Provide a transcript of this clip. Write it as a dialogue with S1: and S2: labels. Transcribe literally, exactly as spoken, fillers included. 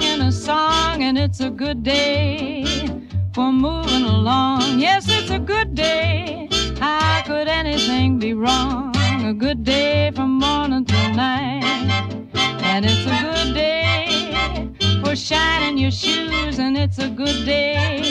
S1: singing a song, and it's a good day for moving along. Yes, it's a good day. How could anything be wrong? A good day from morning till night. And it's a good day for shining your shoes, and it's a good day